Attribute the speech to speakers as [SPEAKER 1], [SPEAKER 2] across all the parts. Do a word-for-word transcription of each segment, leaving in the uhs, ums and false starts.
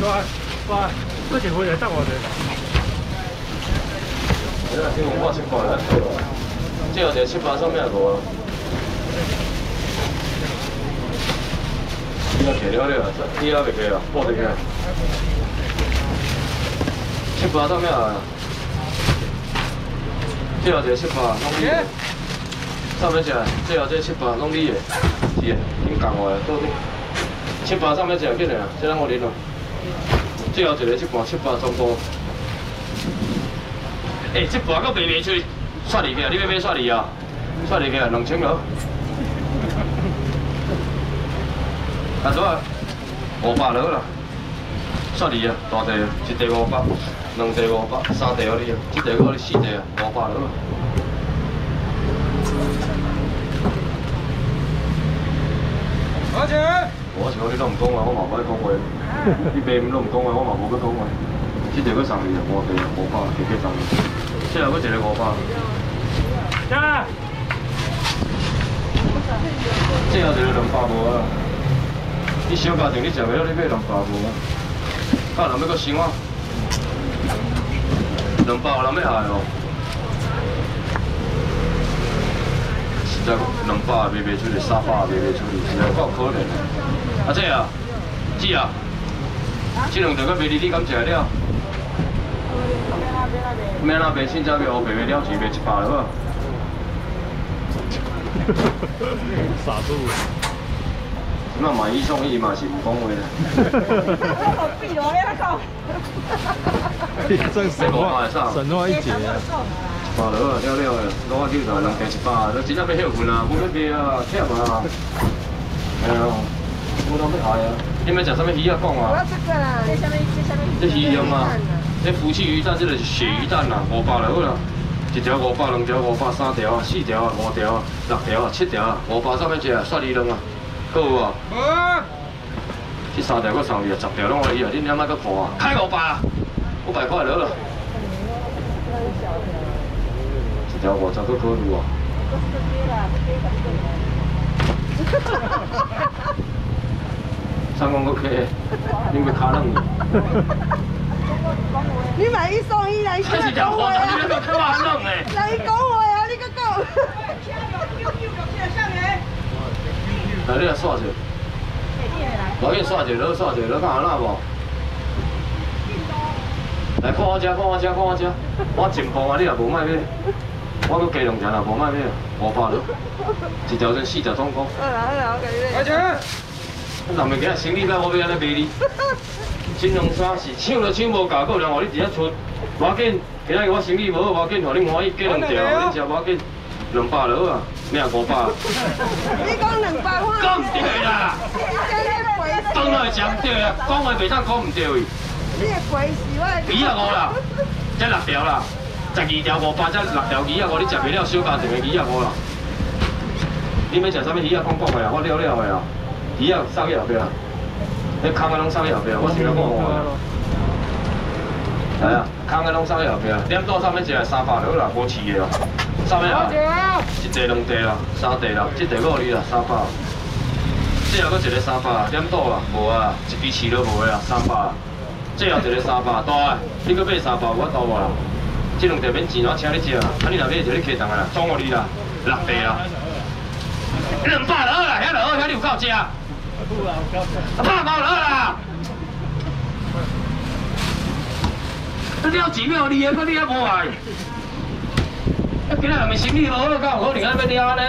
[SPEAKER 1] 哇哇，这几回来当我的。
[SPEAKER 2] 你若听我七八来做，这有一个七八上面无啊？你要摕了了，你要袂摕啊？报得起。七八上面啊？这有一个七八拢你的，上面食，这有这七八拢你的，是的，恁共我的，倒底。七八上面食紧的啊，这咱我啉咯。这有一个七八七八中波。 哎、欸，这盘搁卖卖出去，刷入去啊！你要买刷入啊？刷入去啊，两千了。啊，多啊，五百了啦。刷入啊，大地啊，一地五百，两地五百，三地互你啊，一地互你四地啊，五百了。多少钱？我钱你都唔讲话，我嘛唔爱讲话。你卖唔都唔讲话，我嘛无要讲话。这地搁送你啊，五地啊，五百，直接送你。 这后佫一个五百。呀！这后一个两百无啊！你小家庭你食袂了，你买两百无啊？啊，人要佫生啊？两百有人要爱哦。实在两百卖袂出去，三百卖袂出去，实在够可怜。啊，这啊，姐啊，这两条佫卖你，你敢食得了？ 免那卖凊彩卖，我卖卖了钱卖一百了好。
[SPEAKER 1] 傻猪。
[SPEAKER 2] 那买一送一嘛是唔讲话啦。
[SPEAKER 3] 好贵哦，你来讲。
[SPEAKER 1] 真神话，神话一节啊。
[SPEAKER 2] 百了啊，了了的，攞我叫台人计一百，你真正要休困啊，冇要卖啊，忝啊。哎呀，冇当要爱啊。你们食啥物鱼啊？讲啊。
[SPEAKER 3] 我这个啦，这什么？这什么？
[SPEAKER 2] 这鱼用啊。 这夫妻鱼蛋，这个是鳕鱼蛋啦，五百就好啦。一条五百，两条五百，三条啊，四条啊，五条啊，六条啊，七条啊，五百上面一啊，刷鱼卵啊，够有无？好。这三条搁送你啊，十条拢我伊啊，恁两摆搁破啊，开五百啊，五百块了啦。一条五十搁可有啊。三公搁客，恁要卡冷去。
[SPEAKER 3] 你买一送一来，
[SPEAKER 2] 这是条货，你那个开玩冷诶！
[SPEAKER 3] 来讲话啊，你个讲。
[SPEAKER 2] 来，你来刷者。我给你刷者，你刷者，你看安那无？来，看我遮，看我遮，看我遮，我前方啊，你若无买买，我搁加两条啦，无买买，五百了，一条算四十总共。
[SPEAKER 3] 好啦好啦，我给你。
[SPEAKER 2] 阿姐，咱物件生理歹，我要安尼卖你。 新农衫是抢就抢无价，够人互你直接出，无要紧。今仔日我生意无好，无要紧，互恁欢喜加两条，恁食无要紧，两百就好啊，咩五百？
[SPEAKER 3] 你讲两百块？
[SPEAKER 2] 讲唔对啦，当然会食唔对啊，讲话袂当讲唔对。
[SPEAKER 3] 你个贵是我。
[SPEAKER 2] 二啊五啦，才六条啦，十二条五百，才六条二啊五，你食袂了小家庭的二啊五啦。你要食啥物鱼啊？讲讲的啊，我了了的啊，鱼啊送去后壁啊。 你空个拢送去后壁，我想要讲话啊。来啊，空个拢送去后壁，点多上面一个三百了啦，无饲的哦。上面啊，一地两地啦，三地啦，这地五里啦，三百。这后搁一个三百，点多啦，无啊，一支饲都无的啦，三百。这后一个三百，大个，你搁买三百，我多无啦。这两地免钱，我请你食啊，啊你若买就你客档啦，总互你啦，六地啦。两百就好啦，遐就好，遐你有够食。 啊，拍毛了啦！你了钱要你的，可你还无爱。啊，今仔日咪生意无好，敢有可能安要了呢？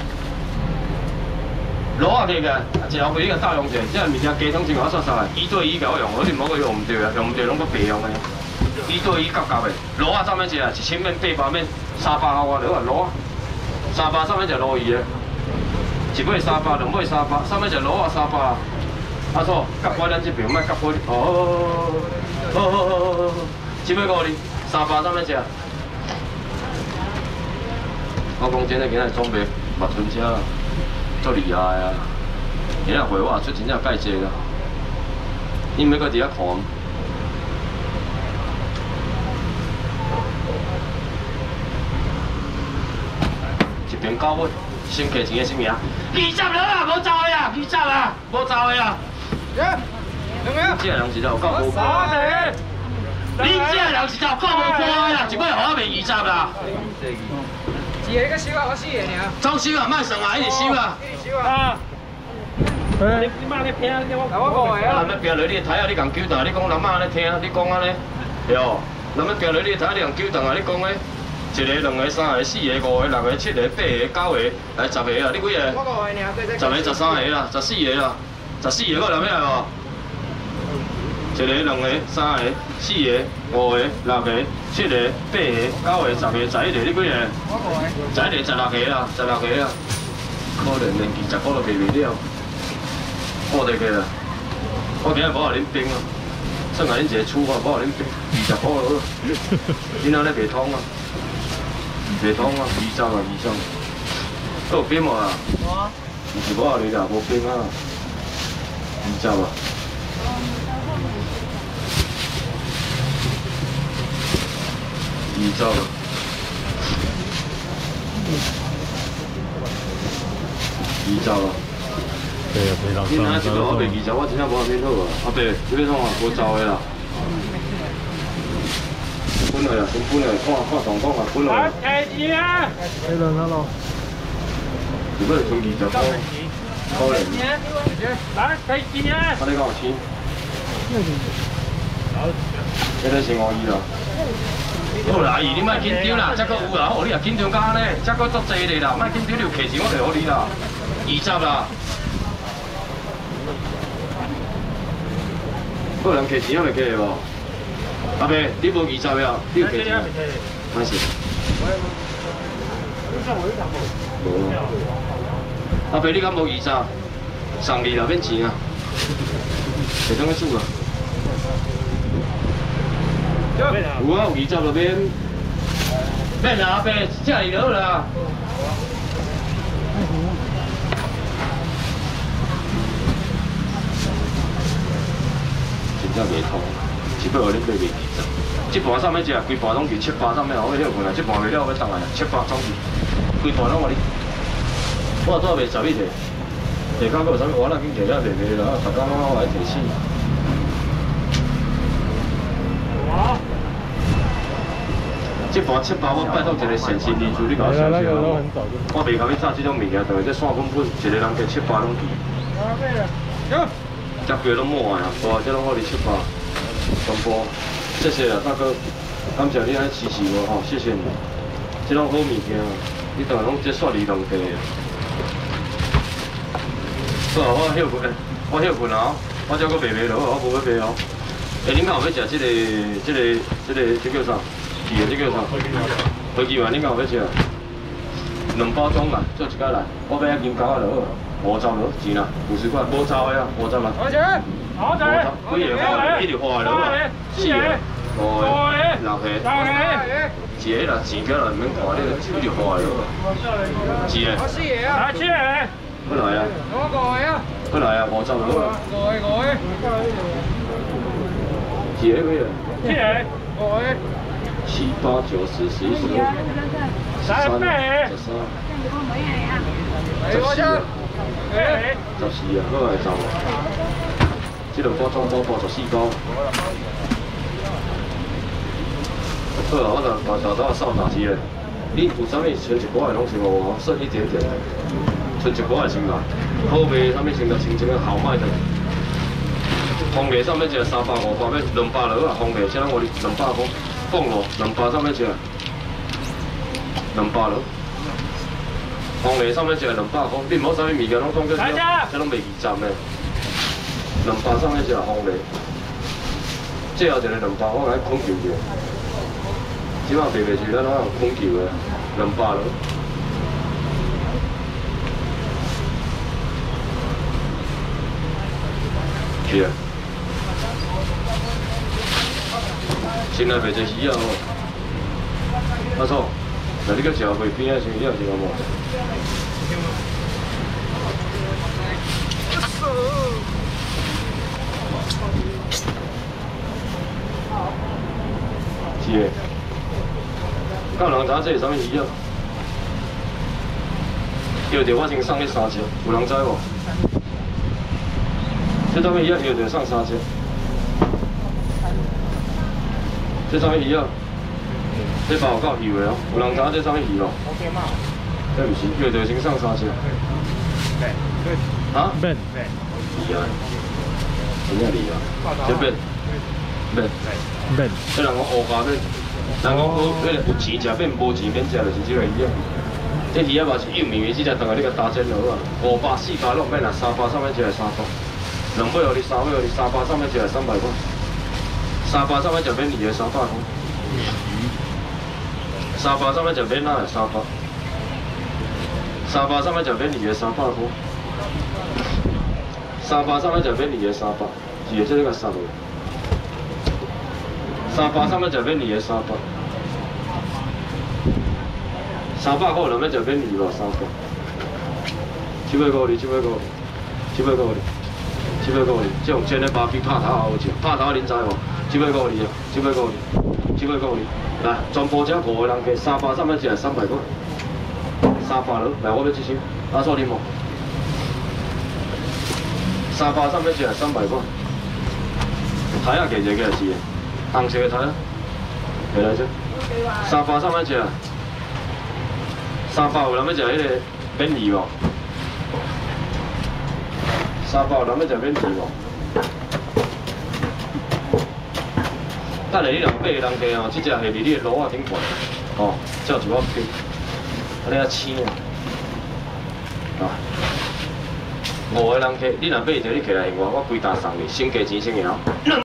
[SPEAKER 2] 螺啊，摕起来，一后背你甲倒用者，这物件加汤真我刷刷的，一对一甲我用，我你唔好去用唔对啊，用唔对拢搁白用的。一对一夹夹的，螺啊上面一啊，一千面、八百面、三百毫啊，你看螺啊，三百上面就螺鱼的。 一尾三百，两尾三百，上面就螺啊三百。阿错，夹我咱这边卖夹我哦，好好好好好，一尾五哩，三百上面食。我讲真诶，今仔装备目春车足厉害啊！今仔回我出真正介济啦，你毋要搁伫遐看。一边到尾。 先价钱的什么啊？二十了啊，无走的啊，二十啊，无走的啊。 这人是有够无怕的。你这人是有够无怕啦，一摆互我卖二十啦。
[SPEAKER 4] 一个个收啊，我四个尔。
[SPEAKER 2] 总收啊，莫算啊，一直收啊。
[SPEAKER 4] 一直收啊。你你妈咧听，我我五个啊。
[SPEAKER 2] 人咧标落你台啊，你共纠正，你讲人妈咧听，你讲安尼，对哦。人咧标落你台，你共纠正啊，你讲咧。 一个、两个、三个、四个、五个、六个、七个、八个、九个，来十个啦！你几个？
[SPEAKER 4] 我五个尔，
[SPEAKER 2] 十个、十三个啦，十四个啦，十四个我留起来无？一个、两个、三个、四个、五个、六个、七个、八个、九个、十个、十一个，你几个？
[SPEAKER 4] 我五个。
[SPEAKER 2] 十一个、十六个啦，十六个啦。可能连二十个都卖袂了，我得个啦。我今日无互恁冰啊，算下恁一个厝啊，无互恁冰，二十个咯。恁阿咧袂通啊？ 袂通啊，二十啊，二十。都有冰无啊？无啊。唔是无啊，你啦，无冰啊。二十啊。二十啊。二十啊。
[SPEAKER 1] 对啊，非常
[SPEAKER 2] 你哪一个我卖二十，我真正无变好啊。阿伯，你要创啊？无走的啦。 本来啊，先本来看看状况啊，本来。
[SPEAKER 4] 开机啊！
[SPEAKER 1] 黑人，hello。
[SPEAKER 2] 如果是从二十块，可能。
[SPEAKER 4] 来开机啊！
[SPEAKER 2] 我你讲有钱。这个是五二啦。好啦，阿姨，你莫紧张啦，这个有啦，哦，你也紧张甲呢，这个足济哩啦，莫紧张，你有客钱我就互你啦，二十啦。个人客钱还袂客无？ 阿伯，你无二十了，你有几钱？哪是？无。阿伯，你敢无二十？送你啦，免钱啊。会当去煮啊？有啊，有二十就免。免啦，阿伯，这里就好啦。真正袂通。 一百互恁卖袂二十，这盘上面食，规盘拢是七八上面，我要休困啊！这盘卖了，我要等来啊，七八总是，规盘拢我哩，我拄卖十一个，下骹佫有啥物？我那紧摕了卖卖啦，逐工我来摕死。哇！这盘七八我拜托一个善心人士，你甲我想想好无？我袂甲你炸这种物件，但是这线粉粉，一个人加七八拢去。有。只票拢满啊，大只拢我哩七八。 全部，谢谢啦，大哥，感谢你安支持我吼，谢谢你。这种好物件，你当然拢这刷二两地啊。好啊，我休困，我休困啊，我这个卖卖落，我无要卖哦。哎，恁敢有要食这个、这个、这个、这叫啥？鱼的这叫啥？飞机丸，恁敢有要食？两包装啦，做一家来，我买一斤九啊落，五十落钱啦，五十块，无炒的啊，五十啦。多少？ 好仔，幾條花？幾條花嚟咯？四個、五個、六個、七個，一個啦，錢幾啦？唔免看呢個幾條花嚟咯？一個。我四個啊。七個。幾來啊？我五個啊。幾來啊？五十落。五個五個。幾個幾啊？七個。五個。七八九十十一十二。十三。十三。十四啊。十四啊，嗰個係十。 这两包装包包十四包。好啊，我就把豆豆扫大支咧。你有啥物剩一寡的拢是无，剩一点点，剩一寡的先啦。好卖啥物先就清清的豪迈的。红梨啥物只三百五百，要两百落啊！红梨只咱我哩两百块，放落两百啥物只？两百落。红梨啥物只两百块，你唔好啥物物件拢当做这这拢卖二十呢。 两百上迄只红梨，最后一个两百我来困球去，即摆卖袂出，咱拢用困球的，两百咯。是啊，先来卖只鱼啊吼，阿嫂，那你个食袂边啊？先了是无？ 是的，敢有人知影这是啥物鱼啊？钓着我先送你三只，有人知无？这啥物鱼啊？钓着送三只。 这啥物鱼啊？这包有够油的哦，有人知影这啥物鱼无？这毋是，月头先上三只。啊？
[SPEAKER 1] 变
[SPEAKER 2] 鱼啊？真正鱼啊？这变变
[SPEAKER 1] 变，
[SPEAKER 2] 这人讲乌家变，人讲好，迄个有钱食变，无钱免食，就是这个鱼啊。这鱼啊嘛是幼名的，只只当下你甲打煎落啊，五百、四百拢免啦，三百上面一来三百，两百互你，三百互你，三百上面一来三百块，三百上面就免二个三百块，三百上面就免哪个三百，三百上面就免二个三百块，三百上面就免二个三百，是个这个三个，三百上面就免二个三百。三百块两尾就免二咯，三百。七百五二，七百五二，七百五二，七百五二。这用煎的扒比拍头好食，拍头恁知无？七百五二啊，七百五二，七百五二。来，全部这五个人计三百，三百一来三百块。三百了，来我要一箱，阿错你无？三百三百一来三百块。台啊，价钱几来是的？红色的台啊，会来这。三百三百一来。三百有人要食迄个免鱼无？三百有人要食免鱼无？等下你若买个人计哦，即只下伫你的炉仔顶悬，哦，照一我冰，安尼啊青啊，啊，五个人计，你若买一个，你起来用我，我规单送你，先加钱先摇。